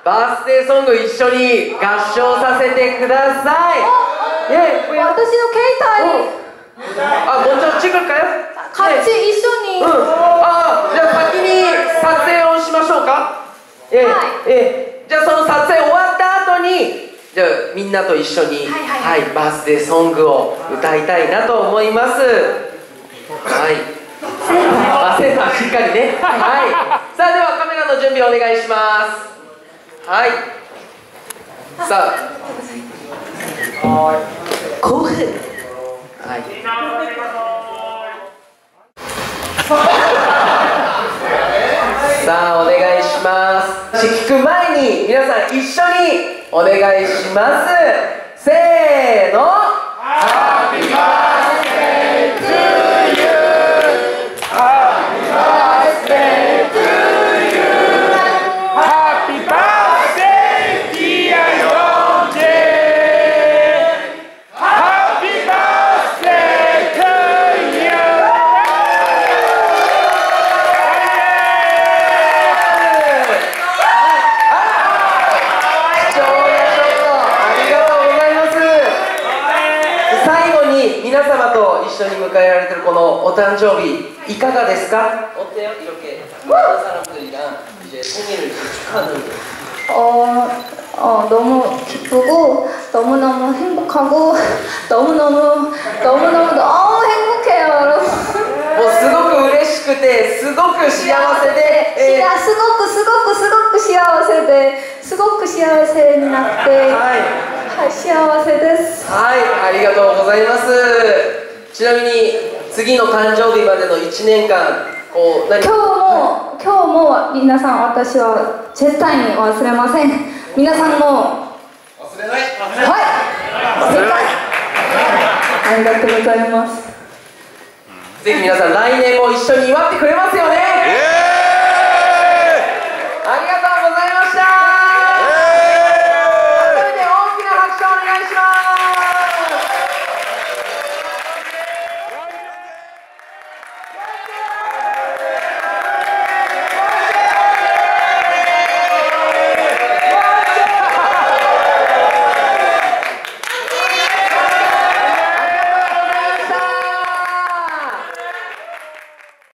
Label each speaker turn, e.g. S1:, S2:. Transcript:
S1: バースデーソング一緒に合唱させてください。
S2: 私の携帯に
S1: もうちょっとかよ。
S2: 같이一緒に。
S1: じゃあ先に撮影をしましょうか。じゃあその撮影終わった後に、じゃあみんなと一緒にバースデーソングを歌いたいなと思います。センターしっかりね。さあではカメラの準備お願いします。さあ興奮。さあお願いします。聞く前に皆さん一緒にお願いします。せーの。ハッピーバースデートゥーユー。ハッピーバースデートゥーユー。ハッピーバースデーディアヨンジェ。ハッピーバースデートゥーユー。皆様と一緒に迎えられているこのお誕生日いかがですか？ 어때요? 이렇게 많은 사람들이랑 이제 생일을 축하하는 게.
S2: 너무 기쁘고 너무너무 행복하고 너무너무 행복해요, 여러분.
S1: もうすごく嬉しくてすごく幸せで、
S2: すごく幸せになって、幸せです。
S1: ありがとうございます。ちなみに次の誕生日までの1年間今
S2: 日も皆さん、私は絶対に忘れません。皆さんも忘れない。忘れない。ありがとうございます。
S1: ぜひ皆さん来年も一緒に祝ってくれますよね。